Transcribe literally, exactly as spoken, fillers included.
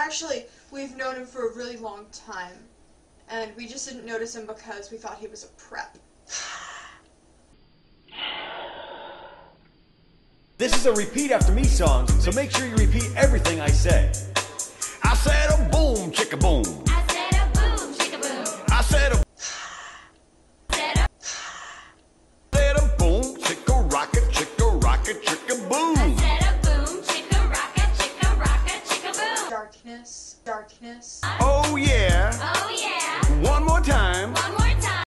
actually, we've known him for a really long time, and we just didn't notice him because we thought he was a prep. This is a repeat after me song, so make sure you repeat everything I say. I said a boom, chicka boom. I said a boom, chicka boom. I said a said a boom, chicka rocket, chicka rocket, chicka boom. I said a boom, chicka rocket, chicka rocket, chicka boom. Darkness, darkness. Oh yeah. Oh yeah. One more.